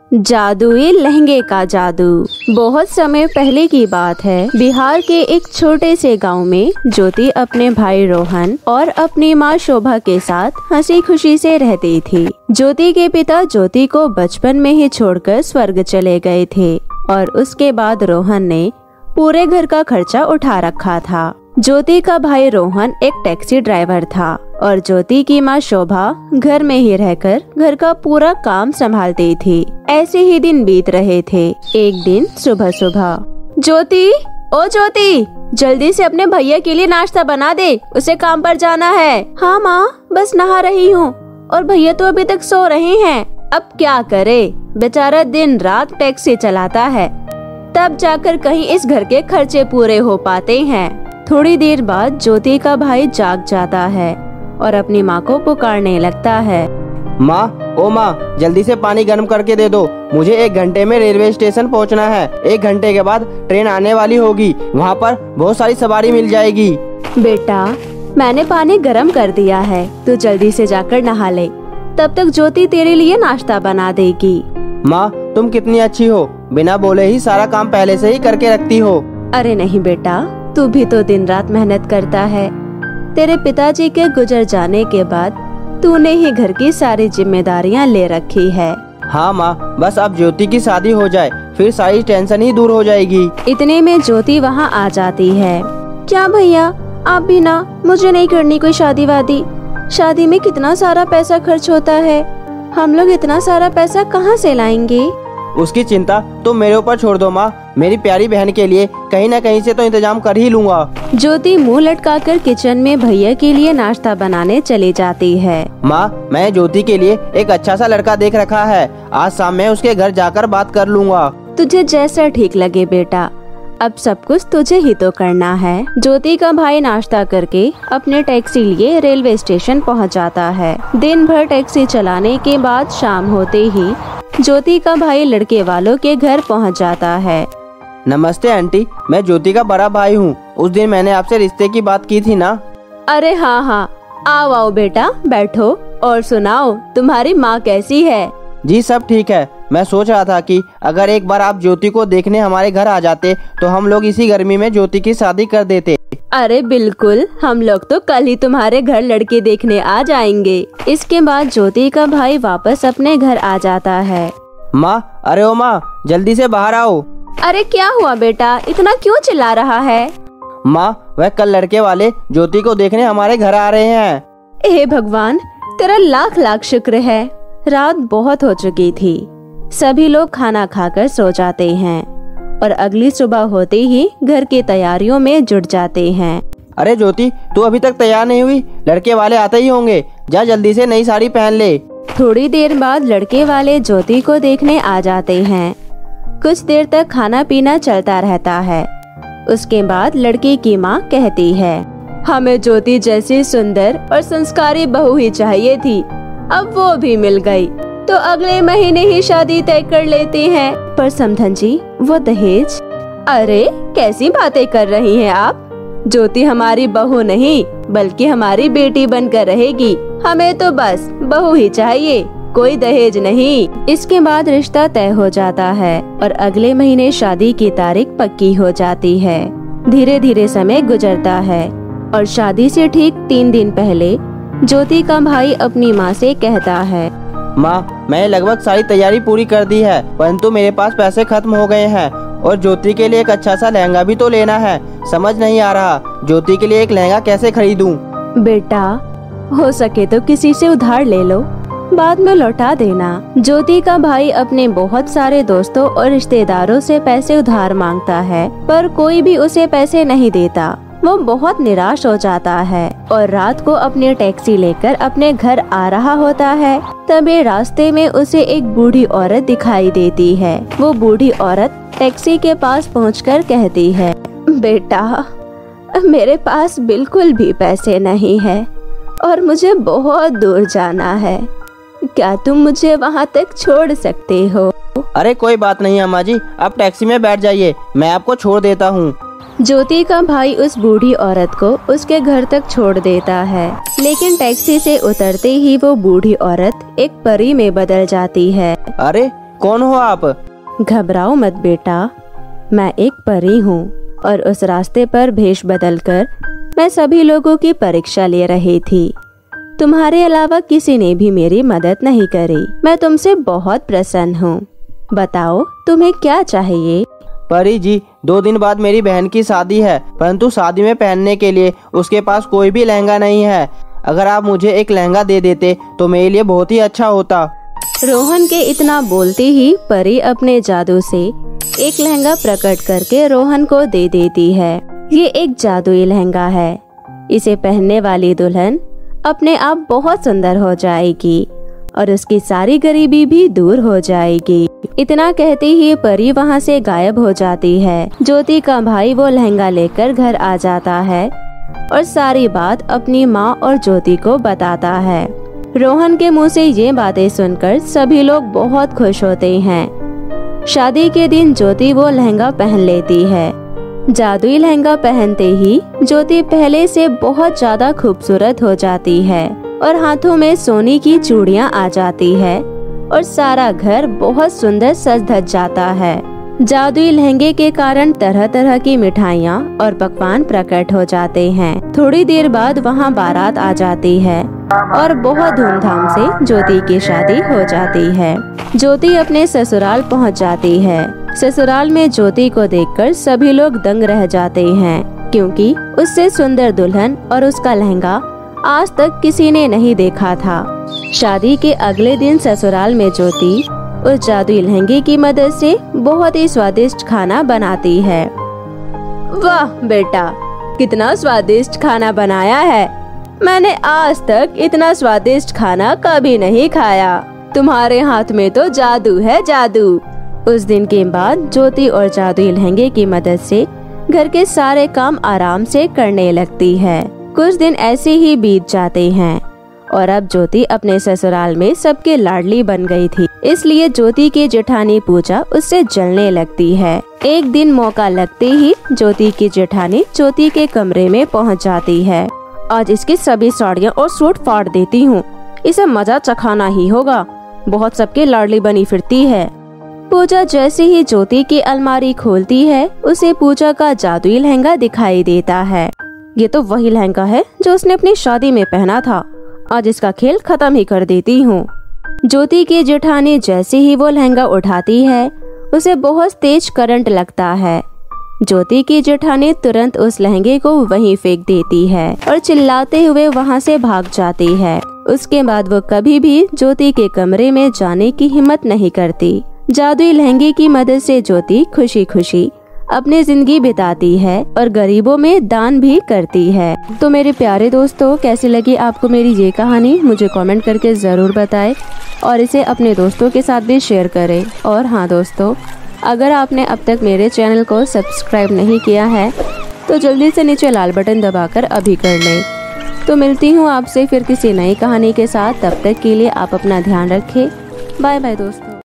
जादुई लहंगे का जादू। बहुत समय पहले की बात है। बिहार के एक छोटे से गांव में ज्योति अपने भाई रोहन और अपनी माँ शोभा के साथ हंसी खुशी से रहती थी। ज्योति के पिता ज्योति को बचपन में ही छोड़कर स्वर्ग चले गए थे और उसके बाद रोहन ने पूरे घर का खर्चा उठा रखा था। ज्योति का भाई रोहन एक टैक्सी ड्राइवर था और ज्योति की माँ शोभा घर में ही रहकर घर का पूरा काम संभालती थी। ऐसे ही दिन बीत रहे थे। एक दिन सुबह सुबह ज्योति, ओ ज्योति, जल्दी से अपने भैया के लिए नाश्ता बना दे, उसे काम पर जाना है। हाँ माँ, बस नहा रही हूँ और भैया तो अभी तक सो रहे हैं। अब क्या करे, बेचारा दिन रात टैक्सी चलाता है, तब जाकर कहीं इस घर के खर्चे पूरे हो पाते हैं। थोड़ी देर बाद ज्योति का भाई जाग जाता है और अपनी माँ को पुकारने लगता है। माँ, ओ माँ, जल्दी से पानी गर्म करके दे दो, मुझे 1 घंटे में रेलवे स्टेशन पहुँचना है। 1 घंटे के बाद ट्रेन आने वाली होगी, वहाँ पर बहुत सारी सवारी मिल जाएगी। बेटा, मैंने पानी गर्म कर दिया है, तू जल्दी से जाकर नहा ले, तब तक ज्योति तेरे लिए नाश्ता बना देगी। माँ, तुम कितनी अच्छी हो, बिना बोले ही सारा काम पहले से ही करके रखती हो। अरे नहीं बेटा, तू भी तो दिन रात मेहनत करता है। तेरे पिताजी के गुजर जाने के बाद तूने ही घर की सारी जिम्मेदारियां ले रखी है। हाँ माँ, बस अब ज्योति की शादी हो जाए, फिर सारी टेंशन ही दूर हो जाएगी। इतने में ज्योति वहाँ आ जाती है। क्या भैया, आप भी ना, मुझे नहीं करनी कोई शादी वादी। शादी में कितना सारा पैसा खर्च होता है, हम लोग इतना सारा पैसा कहाँ से लाएंगे? उसकी चिंता तुम मेरे ऊपर छोड़ दो माँ, मेरी प्यारी बहन के लिए कहीं न कहीं से तो इंतजाम कर ही लूँगा। ज्योति मुंह लटकाकर किचन में भैया के लिए नाश्ता बनाने चली जाती है। माँ, मैं ज्योति के लिए एक अच्छा सा लड़का देख रखा है, आज शाम में उसके घर जाकर बात कर लूँगा। तुझे जैसा ठीक लगे बेटा, अब सब कुछ तुझे ही तो करना है। ज्योति का भाई नाश्ता करके अपने टैक्सी लिए रेलवे स्टेशन पहुंच जाता है। दिन भर टैक्सी चलाने के बाद शाम होते ही ज्योति का भाई लड़के वालों के घर पहुंच जाता है। नमस्ते आंटी, मैं ज्योति का बड़ा भाई हूँ। उस दिन मैंने आपसे रिश्ते की बात की थी ना? अरे हाँ हाँ, आओ आओ बेटा, बैठो और सुनाओ, तुम्हारी माँ कैसी है? जी सब ठीक है। मैं सोच रहा था कि अगर एक बार आप ज्योति को देखने हमारे घर आ जाते तो हम लोग इसी गर्मी में ज्योति की शादी कर देते। अरे बिल्कुल, हम लोग तो कल ही तुम्हारे घर लड़के देखने आ जाएंगे। इसके बाद ज्योति का भाई वापस अपने घर आ जाता है। माँ, अरे ओ माँ, जल्दी से बाहर आओ। अरे क्या हुआ बेटा, इतना क्यों चिल्ला रहा है? माँ, वह कल लड़के वाले ज्योति को देखने हमारे घर आ रहे हैं। हे भगवान, तेरा लाख लाख शुक्र है। रात बहुत हो चुकी थी, सभी लोग खाना खाकर सो जाते हैं और अगली सुबह होते ही घर की तैयारियों में जुट जाते हैं। अरे ज्योति, तू अभी तक तैयार नहीं हुई? लड़के वाले आते ही होंगे, जा जल्दी से नई साड़ी पहन ले। थोड़ी देर बाद लड़के वाले ज्योति को देखने आ जाते हैं। कुछ देर तक खाना पीना चलता रहता है। उसके बाद लड़के की माँ कहती है, हमें ज्योति जैसी सुंदर और संस्कारी बहू ही चाहिए थी, अब वो भी मिल गई, तो अगले महीने ही शादी तय कर लेते हैं। पर समधन जी, वो दहेज? अरे कैसी बातें कर रही हैं आप? ज्योति हमारी बहू नहीं बल्कि हमारी बेटी बनकर रहेगी, हमें तो बस बहू ही चाहिए, कोई दहेज नहीं। इसके बाद रिश्ता तय हो जाता है और अगले महीने शादी की तारीख पक्की हो जाती है। धीरे धीरे समय गुजरता है और शादी से ठीक 3 दिन पहले ज्योति का भाई अपनी माँ से कहता है, माँ, मैंने लगभग सारी तैयारी पूरी कर दी है, परंतु मेरे पास पैसे खत्म हो गए हैं और ज्योति के लिए एक अच्छा सा लहंगा भी तो लेना है। समझ नहीं आ रहा ज्योति के लिए एक लहंगा कैसे खरीदूं। बेटा, हो सके तो किसी से उधार ले लो, बाद में लौटा देना। ज्योति का भाई अपने बहुत सारे दोस्तों और रिश्तेदारों से पैसे उधार मांगता है, पर कोई भी उसे पैसे नहीं देता। वो बहुत निराश हो जाता है और रात को अपनी टैक्सी लेकर अपने घर आ रहा होता है। तभी रास्ते में उसे एक बूढ़ी औरत दिखाई देती है। वो बूढ़ी औरत टैक्सी के पास पहुंचकर कहती है, बेटा, मेरे पास बिल्कुल भी पैसे नहीं है और मुझे बहुत दूर जाना है, क्या तुम मुझे वहाँ तक छोड़ सकते हो? अरे कोई बात नहीं अम्मा जी, आप टैक्सी में बैठ जाइए, मैं आपको छोड़ देता हूँ। ज्योति का भाई उस बूढ़ी औरत को उसके घर तक छोड़ देता है, लेकिन टैक्सी से उतरते ही वो बूढ़ी औरत एक परी में बदल जाती है। अरे कौन हो आप? घबराओ मत बेटा, मैं एक परी हूँ और उस रास्ते पर भेष बदलकर मैं सभी लोगों की परीक्षा ले रही थी। तुम्हारे अलावा किसी ने भी मेरी मदद नहीं करी। मैं तुमसे बहुत प्रसन्न हूँ। बताओ तुम्हें क्या चाहिए? परी जी, 2 दिन बाद मेरी बहन की शादी है, परंतु शादी में पहनने के लिए उसके पास कोई भी लहंगा नहीं है। अगर आप मुझे एक लहंगा दे देते तो मेरे लिए बहुत ही अच्छा होता। रोहन के इतना बोलते ही परी अपने जादू से एक लहंगा प्रकट करके रोहन को दे देती है। ये एक जादुई लहंगा है। इसे पहनने वाली दुल्हन अपने आप बहुत सुंदर हो जाएगी और उसकी सारी गरीबी भी दूर हो जाएगी। इतना कहते ही परी वहाँ से गायब हो जाती है। ज्योति का भाई वो लहंगा लेकर घर आ जाता है और सारी बात अपनी माँ और ज्योति को बताता है। रोहन के मुंह से ये बातें सुनकर सभी लोग बहुत खुश होते हैं। शादी के दिन ज्योति वो लहंगा पहन लेती है। जादुई लहंगा पहनते ही ज्योति पहले से बहुत ज्यादा खूबसूरत हो जाती है और हाथों में सोने की चूड़ियां आ जाती है और सारा घर बहुत सुंदर सज धज जाता है। जादुई लहंगे के कारण तरह तरह की मिठाइयाँ और पकवान प्रकट हो जाते हैं। थोड़ी देर बाद वहाँ बारात आ जाती है और बहुत धूमधाम से ज्योति की शादी हो जाती है। ज्योति अपने ससुराल पहुँच जाती है। ससुराल में ज्योति को देखकर सभी लोग दंग रह जाते हैं, क्योंकि उससे सुंदर दुल्हन और उसका लहंगा आज तक किसी ने नहीं देखा था। शादी के अगले दिन ससुराल में ज्योति उस जादुई लहंगे की मदद से बहुत ही स्वादिष्ट खाना बनाती है। वाह बेटा, कितना स्वादिष्ट खाना बनाया है। मैंने आज तक इतना स्वादिष्ट खाना कभी नहीं खाया। तुम्हारे हाथ में तो जादू है, जादू। उस दिन के बाद ज्योति और जादुई लहंगे की मदद से घर के सारे काम आराम से करने लगती है। कुछ दिन ऐसे ही बीत जाते हैं और अब ज्योति अपने ससुराल में सबके लाडली बन गई थी, इसलिए ज्योति की जेठानी पूजा उससे जलने लगती है। एक दिन मौका लगते ही ज्योति की जेठानी ज्योति के कमरे में पहुंच जाती है। आज इसकी सभी साड़ियाँ और सूट फाड़ देती हूँ, इसे मजा चखाना ही होगा। बहुत सबके लाडली बनी फिरती है। पूजा जैसे ही ज्योति की अलमारी खोलती है, उसे पूजा का जादुई लहंगा दिखाई देता है। ये तो वही लहंगा है जो उसने अपनी शादी में पहना था। आज इसका खेल खत्म ही कर देती हूँ। ज्योति की जेठानी जैसे ही वो लहंगा उठाती है, उसे बहुत तेज करंट लगता है। ज्योति की जेठानी तुरंत उस लहंगे को वहीं फेंक देती है और चिल्लाते हुए वहाँ से भाग जाती है। उसके बाद वो कभी भी ज्योति के कमरे में जाने की हिम्मत नहीं करती। जादुई लहंगे की मदद से ज्योति खुशी खुशी अपनी जिंदगी बिताती है और गरीबों में दान भी करती है। तो मेरे प्यारे दोस्तों, कैसी लगी आपको मेरी ये कहानी, मुझे कमेंट करके ज़रूर बताएं और इसे अपने दोस्तों के साथ भी शेयर करें। और हाँ दोस्तों, अगर आपने अब तक मेरे चैनल को सब्सक्राइब नहीं किया है तो जल्दी से नीचे लाल बटन दबाकर अभी कर लें। तो मिलती हूँ आपसे फिर किसी नई कहानी के साथ। तब तक के लिए आप अपना ध्यान रखें। बाय बाय दोस्तों।